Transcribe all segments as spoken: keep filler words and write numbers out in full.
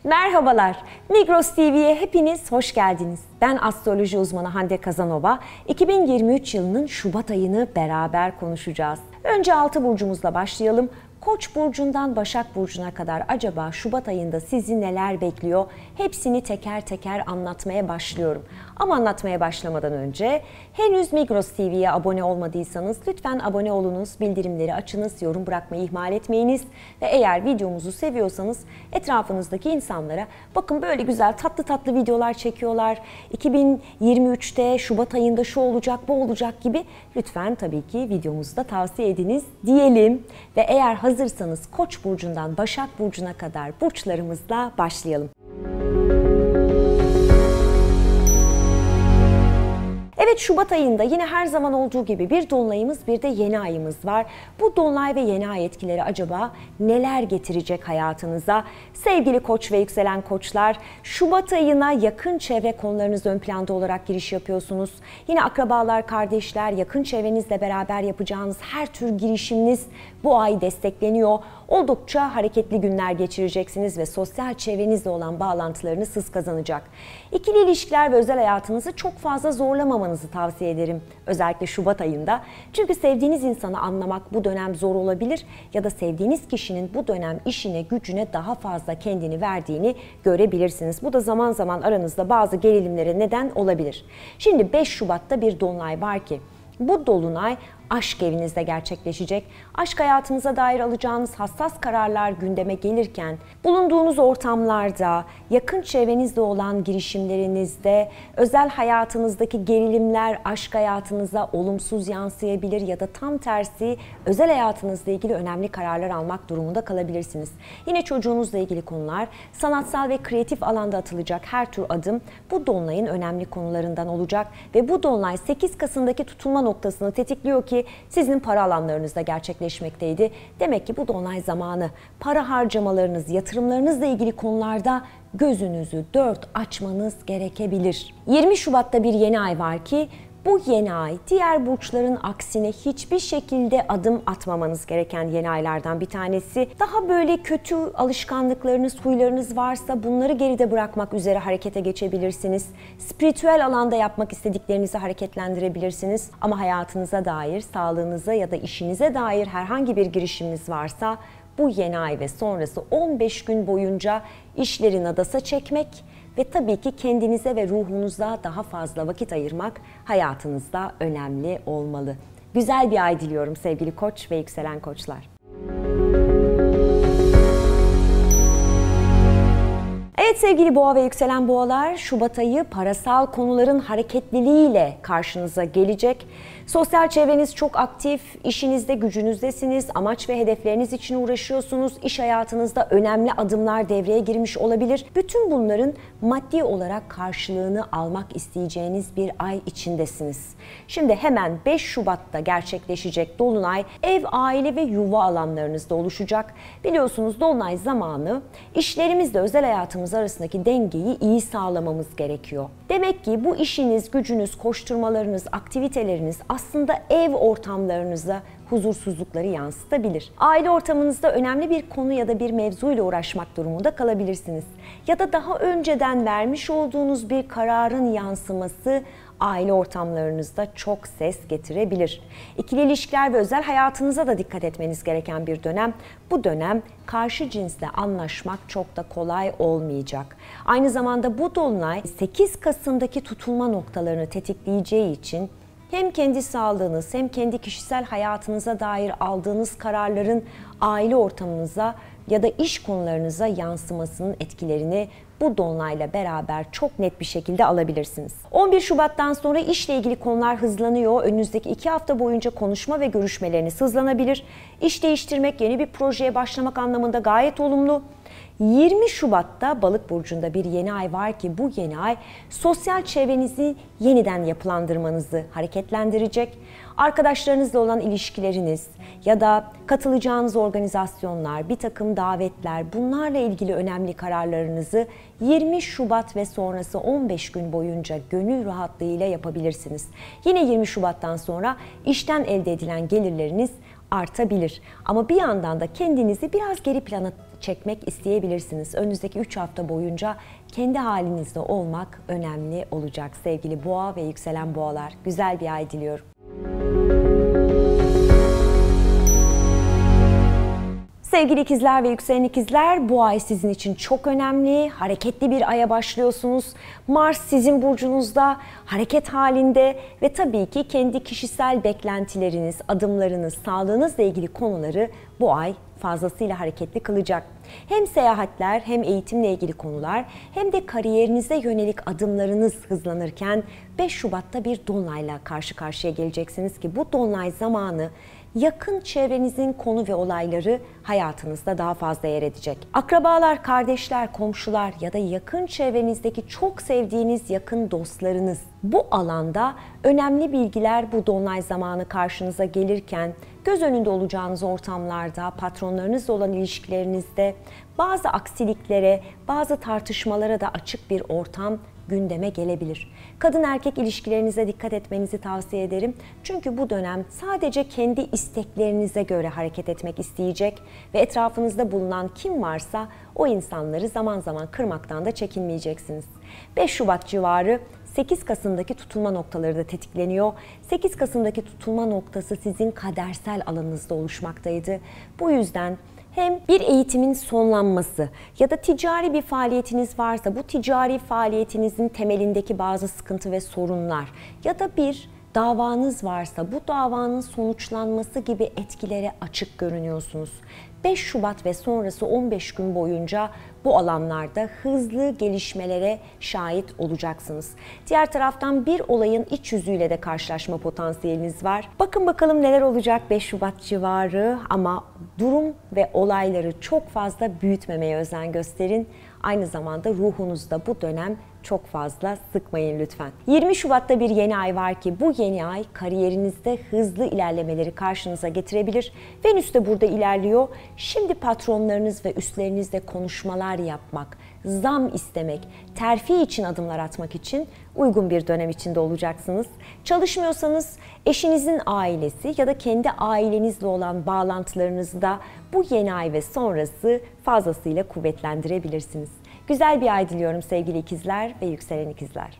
Merhabalar, Migros T V'ye hepiniz hoş geldiniz. Ben astroloji uzmanı Hande Kazanova. iki bin yirmi üç yılının Şubat ayını beraber konuşacağız. Önce altı burcumuzla başlayalım. Koç burcundan Başak burcuna kadar acaba Şubat ayında sizi neler bekliyor? Hepsini teker teker anlatmaya başlıyorum. Ama anlatmaya başlamadan önce henüz Migros T V'ye abone olmadıysanız lütfen abone olunuz, bildirimleri açınız, yorum bırakmayı ihmal etmeyiniz. Ve eğer videomuzu seviyorsanız etrafınızdaki insanlara bakın böyle güzel tatlı tatlı videolar çekiyorlar. iki bin yirmi üçte Şubat ayında şu olacak, bu olacak gibi lütfen tabii ki videomuzu da tavsiye ediniz diyelim. Ve eğer hazırsanız Koç burcundan Başak burcuna kadar burçlarımızla başlayalım. Evet, Şubat ayında yine her zaman olduğu gibi bir dolunayımız, bir de yeni ayımız var. Bu dolunay ve yeni ay etkileri acaba neler getirecek hayatınıza? Sevgili Koç ve yükselen Koçlar, Şubat ayına yakın çevre konularınız ön planda olarak giriş yapıyorsunuz. Yine akrabalar, kardeşler, yakın çevrenizle beraber yapacağınız her tür girişiminiz bu ay destekleniyor. Oldukça hareketli günler geçireceksiniz ve sosyal çevrenizle olan bağlantılarınız hız kazanacak. İkili ilişkiler ve özel hayatınızı çok fazla zorlamamanızı tavsiye ederim. Özellikle Şubat ayında. Çünkü sevdiğiniz insanı anlamak bu dönem zor olabilir ya da sevdiğiniz kişinin bu dönem işine, gücüne daha fazla kendini verdiğini görebilirsiniz. Bu da zaman zaman aranızda bazı gerilimlere neden olabilir. Şimdi beş Şubat'ta bir dolunay var ki bu dolunay aşk evinizde gerçekleşecek. Aşk hayatınıza dair alacağınız hassas kararlar gündeme gelirken, bulunduğunuz ortamlarda, yakın çevrenizde olan girişimlerinizde, özel hayatınızdaki gerilimler aşk hayatınıza olumsuz yansıyabilir ya da tam tersi özel hayatınızla ilgili önemli kararlar almak durumunda kalabilirsiniz. Yine çocuğunuzla ilgili konular, sanatsal ve kreatif alanda atılacak her tür adım bu dolunayın önemli konularından olacak ve bu dolunay sekiz Kasım'daki tutulma noktasını tetikliyor ki sizin para alanlarınızda gerçekleşmekteydi. Demek ki bu dolunay zamanı para harcamalarınız, yatırımlarınızla ilgili konularda gözünüzü dört açmanız gerekebilir. yirmi Şubat'ta bir yeni ay var ki bu yeni ay diğer burçların aksine hiçbir şekilde adım atmamanız gereken yeni aylardan bir tanesi. Daha böyle kötü alışkanlıklarınız, huylarınız varsa bunları geride bırakmak üzere harekete geçebilirsiniz. Spiritüel alanda yapmak istediklerinizi hareketlendirebilirsiniz. Ama hayatınıza dair, sağlığınıza ya da işinize dair herhangi bir girişiminiz varsa bu yeni ay ve sonrası on beş gün boyunca işleri nadasa çekmek ve tabii ki kendinize ve ruhunuza daha fazla vakit ayırmak hayatınızda önemli olmalı. Güzel bir ay diliyorum sevgili Koç ve yükselen Koçlar. Evet sevgili Boğa ve yükselen Boğalar, Şubat ayı parasal konuların hareketliliğiyle karşınıza gelecek. Sosyal çevreniz çok aktif, işinizde, gücünüzdesiniz, amaç ve hedefleriniz için uğraşıyorsunuz, iş hayatınızda önemli adımlar devreye girmiş olabilir. Bütün bunların maddi olarak karşılığını almak isteyeceğiniz bir ay içindesiniz. Şimdi hemen beş Şubat'ta gerçekleşecek dolunay ev, aile ve yuva alanlarınızda oluşacak. Biliyorsunuz dolunay zamanı işlerimizle özel hayatımız arasındaki dengeyi iyi sağlamamız gerekiyor. Demek ki bu işiniz, gücünüz, koşturmalarınız, aktiviteleriniz aslında ev ortamlarınıza huzursuzlukları yansıtabilir. Aile ortamınızda önemli bir konu ya da bir mevzuyla uğraşmak durumunda kalabilirsiniz. Ya da daha önceden vermiş olduğunuz bir kararın yansıması aile ortamlarınızda çok ses getirebilir. İkili ilişkiler ve özel hayatınıza da dikkat etmeniz gereken bir dönem. Bu dönem karşı cinsle anlaşmak çok da kolay olmayacak. Aynı zamanda bu dolunay sekiz Kasım'daki tutulma noktalarını tetikleyeceği için hem kendi sağlığınız hem kendi kişisel hayatınıza dair aldığınız kararların aile ortamınıza ya da iş konularınıza yansımasının etkilerini bu dolunayla beraber çok net bir şekilde alabilirsiniz. on bir Şubat'tan sonra işle ilgili konular hızlanıyor. Önünüzdeki iki hafta boyunca konuşma ve görüşmeleriniz hızlanabilir. İş değiştirmek, yeni bir projeye başlamak anlamında gayet olumlu. yirmi Şubat'ta Balık burcunda bir yeni ay var ki bu yeni ay sosyal çevrenizi yeniden yapılandırmanızı hareketlendirecek. Arkadaşlarınızla olan ilişkileriniz ya da katılacağınız organizasyonlar, bir takım davetler, bunlarla ilgili önemli kararlarınızı yirmi Şubat ve sonrası on beş gün boyunca gönül rahatlığıyla yapabilirsiniz. Yine yirmi Şubat'tan sonra işten elde edilen gelirleriniz artabilir. Ama bir yandan da kendinizi biraz geri plana çekmek isteyebilirsiniz. Önümüzdeki üç hafta boyunca kendi halinizde olmak önemli olacak sevgili boğa ve yükselen boğalar. Güzel bir ay diliyorum. Sevgili ikizler ve yükselen ikizler, bu ay sizin için çok önemli. Hareketli bir aya başlıyorsunuz. Mars sizin burcunuzda, hareket halinde ve tabii ki kendi kişisel beklentileriniz, adımlarınız, sağlığınızla ilgili konuları bu ay fazlasıyla hareketli kılacak. Hem seyahatler hem eğitimle ilgili konular hem de kariyerinize yönelik adımlarınız hızlanırken beş Şubat'ta bir dolunayla karşı karşıya geleceksiniz ki bu dolunay zamanı yakın çevrenizin konu ve olayları hayatınızda daha fazla yer edecek. Akrabalar, kardeşler, komşular ya da yakın çevrenizdeki çok sevdiğiniz yakın dostlarınız, bu alanda önemli bilgiler bu dolunay zamanı karşınıza gelirken göz önünde olacağınız ortamlarda, patronlarınızla olan ilişkilerinizde bazı aksiliklere, bazı tartışmalara da açık bir ortam gündeme gelebilir. Kadın erkek ilişkilerinize dikkat etmenizi tavsiye ederim. Çünkü bu dönem sadece kendi isteklerinize göre hareket etmek isteyecek ve etrafınızda bulunan kim varsa o insanları zaman zaman kırmaktan da çekinmeyeceksiniz. beş Şubat civarı sekiz Kasım'daki tutulma noktaları da tetikleniyor. sekiz Kasım'daki tutulma noktası sizin kadersel alanınızda oluşmaktaydı. Bu yüzden hem bir eğitimin sonlanması ya da ticari bir faaliyetiniz varsa bu ticari faaliyetinizin temelindeki bazı sıkıntı ve sorunlar ya da bir davanız varsa bu davanın sonuçlanması gibi etkilere açık görünüyorsunuz. beş Şubat ve sonrası on beş gün boyunca bu alanlarda hızlı gelişmelere şahit olacaksınız. Diğer taraftan bir olayın iç yüzüyle de karşılaşma potansiyeliniz var. Bakın bakalım neler olacak beş Şubat civarı, ama durum ve olayları çok fazla büyütmemeye özen gösterin. Aynı zamanda ruhunuzda bu dönem çok fazla sıkmayın lütfen. yirmi Şubat'ta bir yeni ay var ki bu yeni ay kariyerinizde hızlı ilerlemeleri karşınıza getirebilir. Venüs de burada ilerliyor. Şimdi patronlarınız ve üstlerinizle konuşmalar yapmak, zam istemek, terfi için adımlar atmak için uygun bir dönem içinde olacaksınız. Çalışmıyorsanız eşinizin ailesi ya da kendi ailenizle olan bağlantılarınızı da bu yeni ay ve sonrası fazlasıyla kuvvetlendirebilirsiniz. Güzel bir ay diliyorum sevgili ikizler ve yükselen ikizler.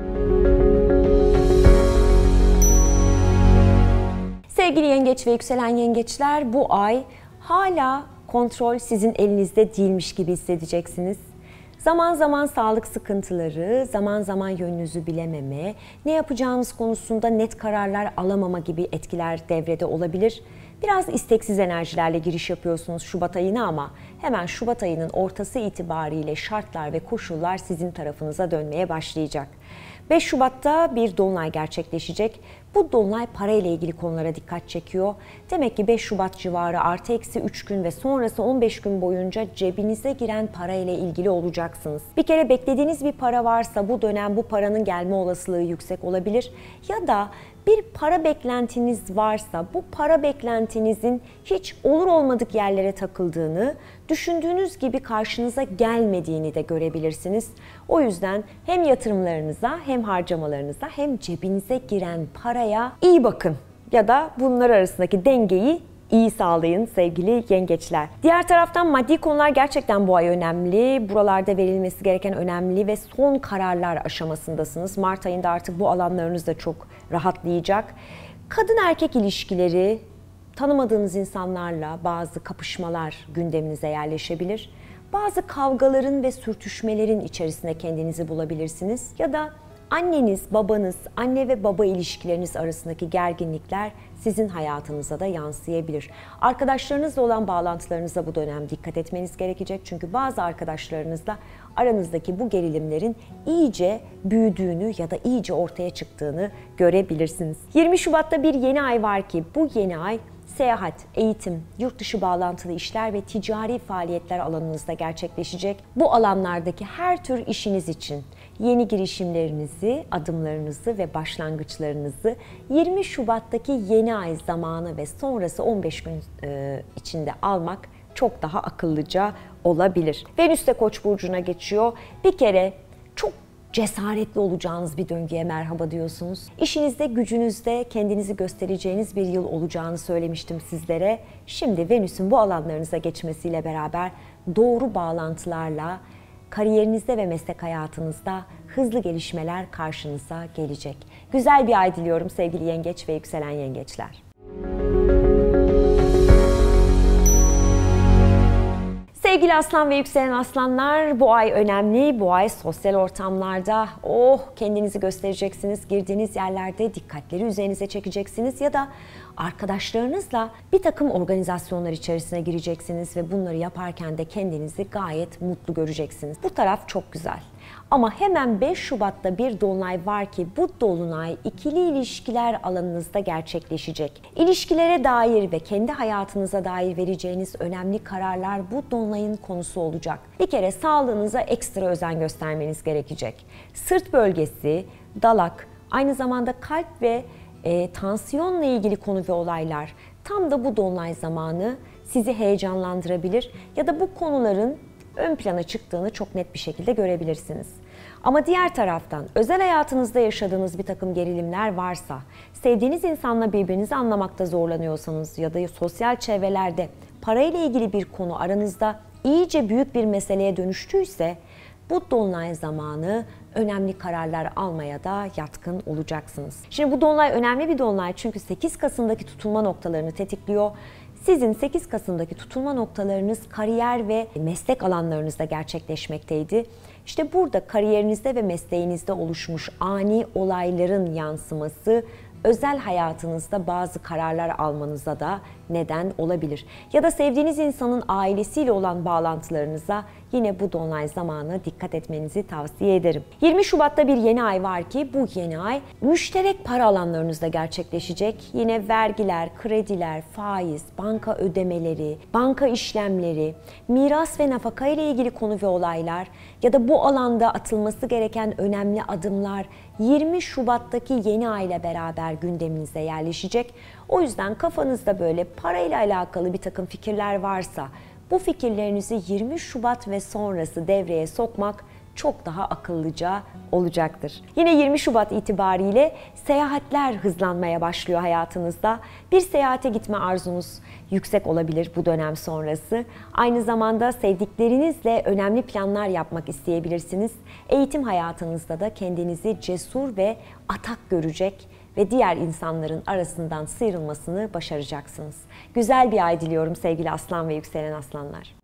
Sevgili yengeç ve yükselen yengeçler, bu ay hala kontrol sizin elinizde değilmiş gibi hissedeceksiniz. Zaman zaman sağlık sıkıntıları, zaman zaman yönünüzü bilememe, ne yapacağınız konusunda net kararlar alamama gibi etkiler devrede olabilir. Biraz isteksiz enerjilerle giriş yapıyorsunuz Şubat ayına, ama hemen Şubat ayının ortası itibariyle şartlar ve koşullar sizin tarafınıza dönmeye başlayacak. beş Şubat'ta bir dolunay gerçekleşecek. Bu dolunay parayla ilgili konulara dikkat çekiyor. Demek ki beş Şubat civarı artı eksi üç gün ve sonrası on beş gün boyunca cebinize giren parayla ilgili olacaksınız. Bir kere beklediğiniz bir para varsa bu dönem bu paranın gelme olasılığı yüksek olabilir. Ya da bir para beklentiniz varsa bu para beklentinizin hiç olur olmadık yerlere takıldığını, düşündüğünüz gibi karşınıza gelmediğini de görebilirsiniz. O yüzden hem yatırımlarınıza hem harcamalarınıza hem cebinize giren paraya iyi bakın ya da bunlar arasındaki dengeyi iyi sağlayın sevgili yengeçler. Diğer taraftan maddi konular gerçekten bu ay önemli. Buralarda verilmesi gereken önemli ve son kararlar aşamasındasınız. Mart ayında artık bu alanlarınız da çok rahatlayacak. Kadın erkek ilişkileri, tanımadığınız insanlarla bazı kapışmalar gündeminize yerleşebilir. Bazı kavgaların ve sürtüşmelerin içerisinde kendinizi bulabilirsiniz. Ya da anneniz, babanız, anne ve baba ilişkileriniz arasındaki gerginlikler sizin hayatınıza da yansıyabilir. Arkadaşlarınızla olan bağlantılarınıza bu dönem dikkat etmeniz gerekecek. Çünkü bazı arkadaşlarınızla aranızdaki bu gerilimlerin iyice büyüdüğünü ya da iyice ortaya çıktığını görebilirsiniz. yirmi Şubat'ta bir yeni ay var ki bu yeni ay seyahat, eğitim, yurt dışı bağlantılı işler ve ticari faaliyetler alanınızda gerçekleşecek. Bu alanlardaki her tür işiniz için yeni girişimlerinizi, adımlarınızı ve başlangıçlarınızı yirmi Şubat'taki yeni ay zamanı ve sonrası on beş gün içinde almak çok daha akıllıca olabilir. Venüs de Koç burcuna geçiyor. Bir kere çok cesaretli olacağınız bir döngüye merhaba diyorsunuz. İşinizde, gücünüzde kendinizi göstereceğiniz bir yıl olacağını söylemiştim sizlere. Şimdi Venüs'ün bu alanlarınıza geçmesiyle beraber doğru bağlantılarla kariyerinizde ve meslek hayatınızda hızlı gelişmeler karşınıza gelecek. Güzel bir ay diliyorum sevgili yengeç ve yükselen yengeçler. Sevgili aslan ve yükselen aslanlar, bu ay önemli. Bu ay sosyal ortamlarda oh kendinizi göstereceksiniz. Girdiğiniz yerlerde dikkatleri üzerinize çekeceksiniz ya da arkadaşlarınızla bir takım organizasyonlar içerisine gireceksiniz ve bunları yaparken de kendinizi gayet mutlu göreceksiniz. Bu taraf çok güzel. Ama hemen beş Şubat'ta bir dolunay var ki bu dolunay ikili ilişkiler alanınızda gerçekleşecek. İlişkilere dair ve kendi hayatınıza dair vereceğiniz önemli kararlar bu dolunayın konusu olacak. Bir kere sağlığınıza ekstra özen göstermeniz gerekecek. Sırt bölgesi, dalak, aynı zamanda kalp ve e, tansiyonla ilgili konu ve olaylar tam da bu dolunay zamanı sizi heyecanlandırabilir ya da bu konuların ön plana çıktığını çok net bir şekilde görebilirsiniz. Ama diğer taraftan özel hayatınızda yaşadığınız bir takım gerilimler varsa, sevdiğiniz insanla birbirinizi anlamakta zorlanıyorsanız ya da sosyal çevrelerde parayla ilgili bir konu aranızda iyice büyük bir meseleye dönüştüyse, bu dolunay zamanı önemli kararlar almaya da yatkın olacaksınız. Şimdi bu dolunay önemli bir dolunay çünkü sekiz Kasım'daki tutulma noktalarını tetikliyor. Sizin sekiz Kasım'daki tutulma noktalarınız kariyer ve meslek alanlarınızda gerçekleşmekteydi. İşte burada kariyerinizde ve mesleğinizde oluşmuş ani olayların yansıması özel hayatınızda bazı kararlar almanıza da neden olabilir. Ya da sevdiğiniz insanın ailesiyle olan bağlantılarınıza yine bu dolunay zamanı dikkat etmenizi tavsiye ederim. yirmi Şubat'ta bir yeni ay var ki bu yeni ay müşterek para alanlarınızda gerçekleşecek. Yine vergiler, krediler, faiz, banka ödemeleri, banka işlemleri, miras ve nafaka ile ilgili konu ve olaylar ya da bu alanda atılması gereken önemli adımlar yirmi Şubat'taki yeni ay ile beraber gündeminize yerleşecek. O yüzden kafanızda böyle parayla alakalı bir takım fikirler varsa bu fikirlerinizi yirmi Şubat ve sonrası devreye sokmak çok daha akıllıca olacaktır. Yine yirmi Şubat itibariyle seyahatler hızlanmaya başlıyor hayatınızda. Bir seyahate gitme arzunuz yüksek olabilir bu dönem sonrası. Aynı zamanda sevdiklerinizle önemli planlar yapmak isteyebilirsiniz. Eğitim hayatınızda da kendinizi cesur ve atak görecek ve diğer insanların arasından sıyrılmasını başaracaksınız. Güzel bir ay diliyorum sevgili aslan ve yükselen aslanlar.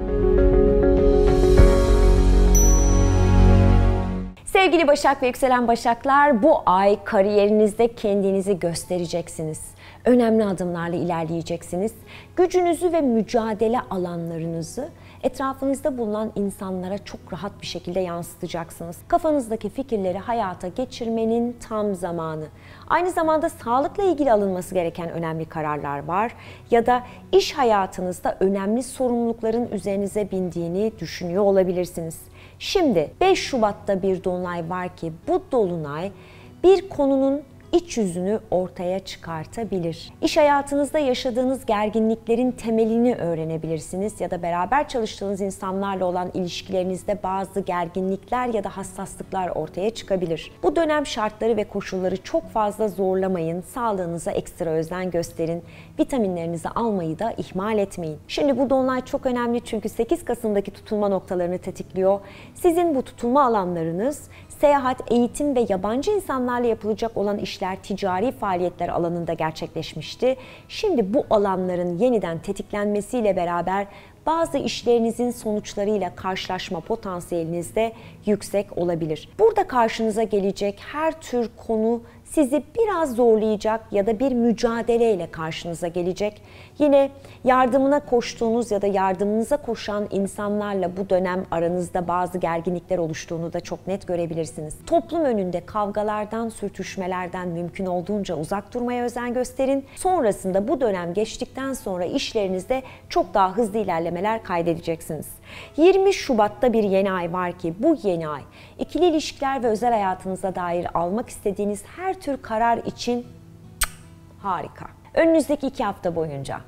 Sevgili Başak ve yükselen Başaklar, bu ay kariyerinizde kendinizi göstereceksiniz. Önemli adımlarla ilerleyeceksiniz. Gücünüzü ve mücadele alanlarınızı etrafınızda bulunan insanlara çok rahat bir şekilde yansıtacaksınız. Kafanızdaki fikirleri hayata geçirmenin tam zamanı. Aynı zamanda sağlıkla ilgili alınması gereken önemli kararlar var ya da iş hayatınızda önemli sorumlulukların üzerinize bindiğini düşünüyor olabilirsiniz. Şimdi beş Şubat'ta bir dolunay var ki bu dolunay bir konunun iç yüzünü ortaya çıkartabilir. İş hayatınızda yaşadığınız gerginliklerin temelini öğrenebilirsiniz ya da beraber çalıştığınız insanlarla olan ilişkilerinizde bazı gerginlikler ya da hassaslıklar ortaya çıkabilir. Bu dönem şartları ve koşulları çok fazla zorlamayın, sağlığınıza ekstra özen gösterin, vitaminlerinizi almayı da ihmal etmeyin. Şimdi bu dolunay çok önemli çünkü sekiz Kasım'daki tutulma noktalarını tetikliyor. Sizin bu tutulma alanlarınız seyahat, eğitim ve yabancı insanlarla yapılacak olan işler, ticari faaliyetler alanında gerçekleşmişti. Şimdi bu alanların yeniden tetiklenmesiyle beraber bazı işlerinizin sonuçlarıyla karşılaşma potansiyeliniz de yüksek olabilir. Burada karşınıza gelecek her tür konu sizi biraz zorlayacak ya da bir mücadeleyle karşınıza gelecek. Yine yardımına koştuğunuz ya da yardımınıza koşan insanlarla bu dönem aranızda bazı gerginlikler oluştuğunu da çok net görebilirsiniz. Toplum önünde kavgalardan, sürtüşmelerden mümkün olduğunca uzak durmaya özen gösterin. Sonrasında bu dönem geçtikten sonra işlerinizde çok daha hızlı ilerlemeler kaydedeceksiniz. yirmi Şubat'ta bir yeni ay var ki bu yeni ay ikili ilişkiler ve özel hayatınıza dair almak istediğiniz her tür karar için harika. Önünüzdeki iki hafta boyunca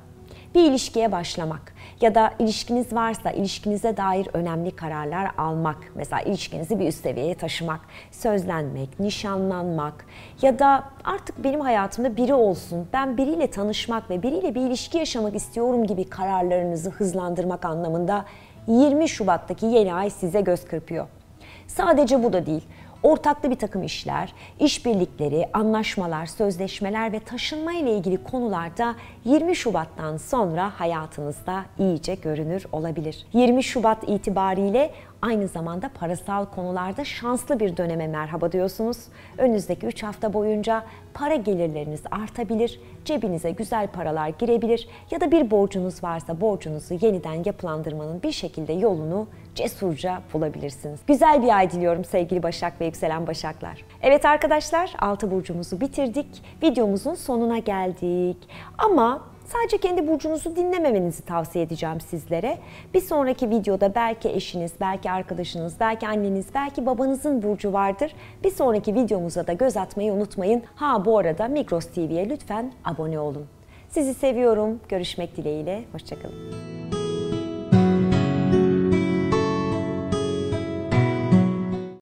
Bir ilişkiye başlamak ya da ilişkiniz varsa ilişkinize dair önemli kararlar almak, mesela ilişkinizi bir üst seviyeye taşımak, sözlenmek, nişanlanmak ya da artık benim hayatımda biri olsun, ben biriyle tanışmak ve biriyle bir ilişki yaşamak istiyorum gibi kararlarınızı hızlandırmak anlamında yirmi Şubat'taki yeni ay size göz kırpıyor. Sadece bu da değil. Ortaklı bir takım işler, işbirlikleri, anlaşmalar, sözleşmeler ve taşınma ile ilgili konularda yirmi Şubat'tan sonra hayatınızda iyice görünür olabilir. yirmi Şubat itibariyle aynı zamanda parasal konularda şanslı bir döneme merhaba diyorsunuz. Önünüzdeki üç hafta boyunca para gelirleriniz artabilir, cebinize güzel paralar girebilir ya da bir borcunuz varsa borcunuzu yeniden yapılandırmanın bir şekilde yolunu cesurca bulabilirsiniz. Güzel bir ay diliyorum sevgili Başak ve yükselen Başaklar. Evet arkadaşlar, altı burcumuzu bitirdik. Videomuzun sonuna geldik. Ama sadece kendi burcunuzu dinlememenizi tavsiye edeceğim sizlere. Bir sonraki videoda belki eşiniz, belki arkadaşınız, belki anneniz, belki babanızın burcu vardır. Bir sonraki videomuza da göz atmayı unutmayın. Ha bu arada Migros T V'ye lütfen abone olun. Sizi seviyorum. Görüşmek dileğiyle. Hoşça kalın.